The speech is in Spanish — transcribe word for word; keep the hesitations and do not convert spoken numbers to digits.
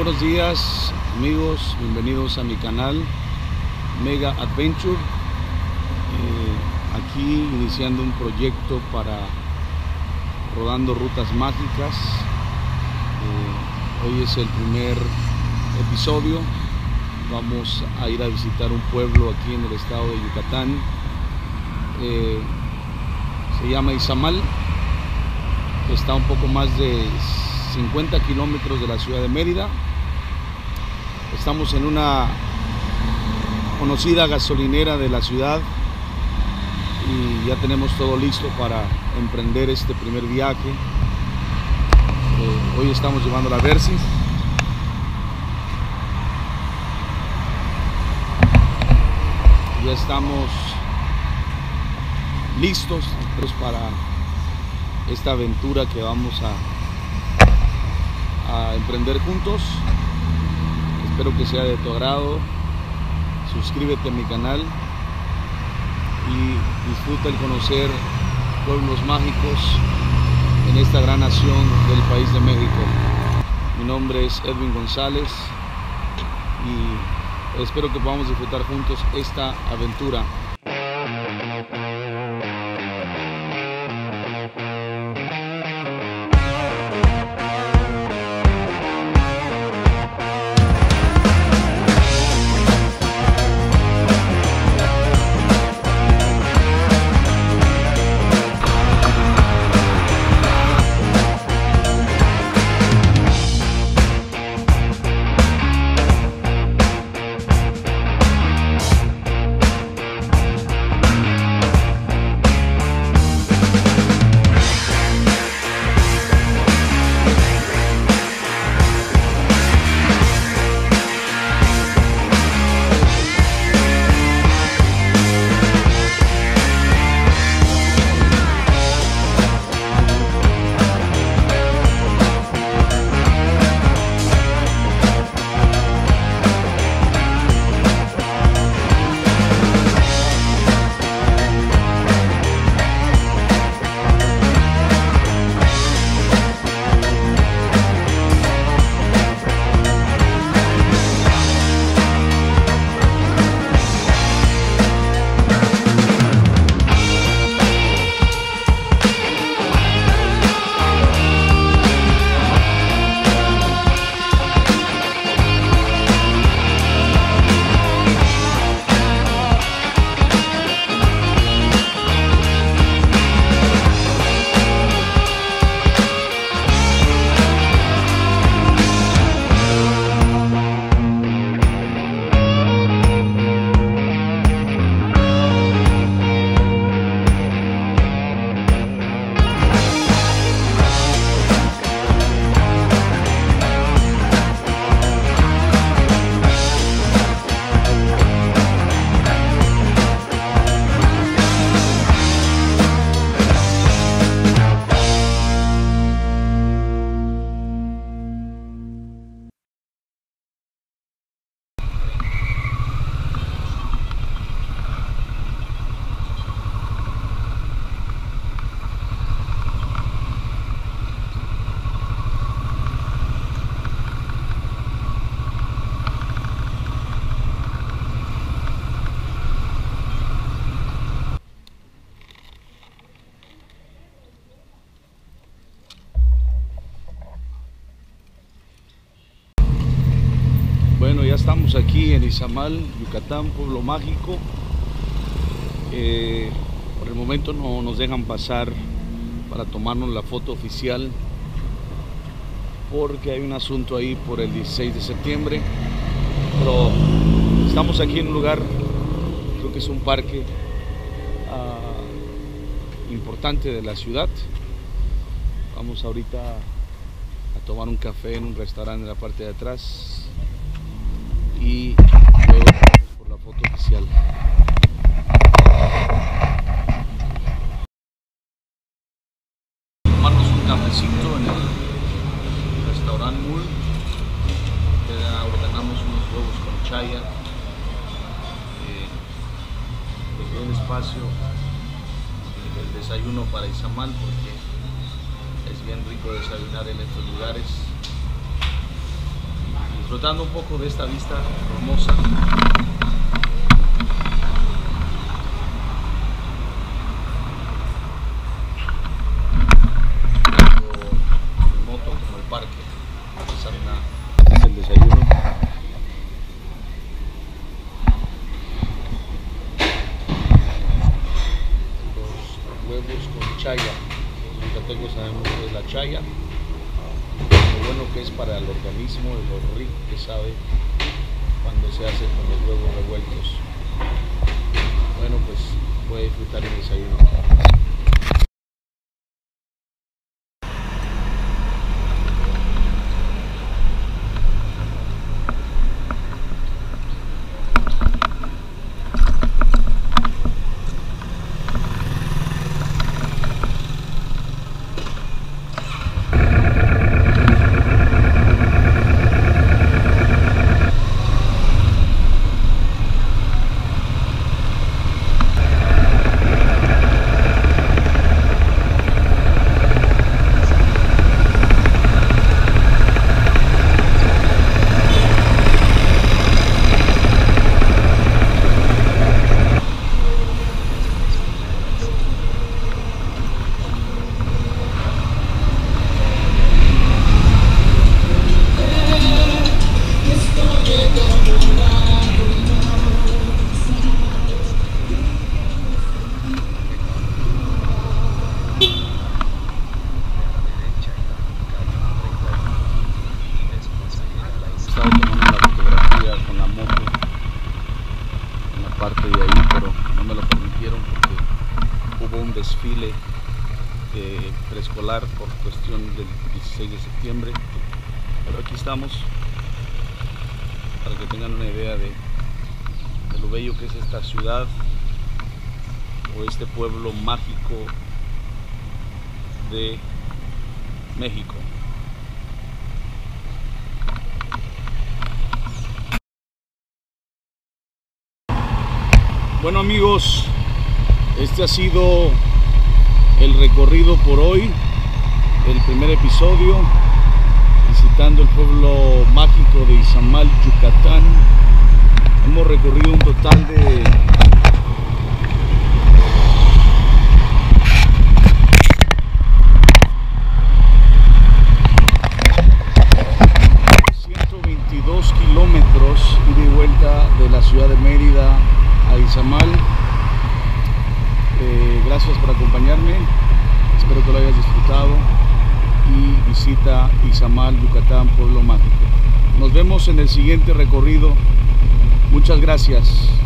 buenos días amigos, bienvenidos a mi canal Mega Adventure. Eh, aquí iniciando un proyecto para Rodando Rutas Mágicas. Eh, hoy es el primer episodio. Vamos a ir a visitar un pueblo aquí en el estado de Yucatán. Eh, se llama Izamal. Está un poco más de cincuenta kilómetros de la ciudad de Mérida. Estamos en una conocida gasolinera de la ciudad y ya tenemos todo listo para emprender este primer viaje. Eh, hoy estamos llevando la Versys. Ya estamos listos para esta aventura que vamos a a emprender juntos. Espero que sea de tu agrado. Suscríbete a mi canal y disfruta el conocer pueblos mágicos en esta gran nación del país de México. Mi nombre es Edwin González y espero que podamos disfrutar juntos esta aventura. Bueno, ya estamos aquí en Izamal, Yucatán, pueblo mágico. Eh, por el momento no nos dejan pasar para tomarnos la foto oficial porque hay un asunto ahí por el dieciséis de septiembre. Pero estamos aquí en un lugar, creo que es un parque uh, importante de la ciudad. Vamos ahorita a tomar un café en un restaurante en la parte de atrás y luego vamos por la foto oficial. Tomarnos un cafecito en el restaurante Mul. Ordenamos unos huevos con chaya. Eh, pues bien espacio el desayuno para Izamal porque es bien rico desayunar en estos lugares. Y disfrutando un poco de esta vista hermosa. Mi moto como el parque. Este es el desayuno. Los huevos con chaya. Los yucatecos sabemos que es la chaya. Lo bueno que es para el organismo y lo rico que sabe cuando se hace con los huevos revueltos. Bueno, pues voy a disfrutar el desayuno. Estaba tomando una fotografía con la moto en la parte de ahí, pero no me lo permitieron porque hubo un desfile eh, preescolar por cuestión del dieciséis de septiembre. Pero aquí estamos para que tengan una idea de, de lo bello que es esta ciudad o este pueblo mágico de México. Bueno amigos, este ha sido el recorrido por hoy, el primer episodio, visitando el pueblo mágico de Izamal, Yucatán. Hemos recorrido un total de ciento veintidós kilómetros ida y vuelta de la ciudad de Mérida a Izamal. Eh, gracias por acompañarme, espero que lo hayas disfrutado y visita Izamal, Yucatán, pueblo mágico. Nos vemos en el siguiente recorrido. Muchas gracias.